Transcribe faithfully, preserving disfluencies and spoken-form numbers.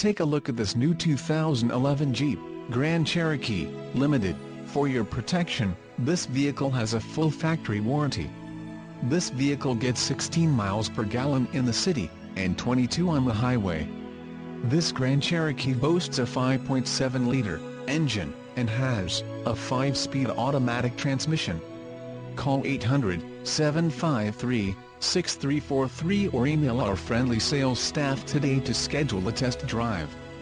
Take a look at this new two thousand eleven Jeep Grand Cherokee Limited. For your protection, this vehicle has a full factory warranty. This vehicle gets sixteen miles per gallon in the city, and twenty-two on the highway. This Grand Cherokee boasts a five point seven liter engine, and has a five speed automatic transmission. Call eight hundred, seven five three, six three four three or email our friendly sales staff today to schedule a test drive.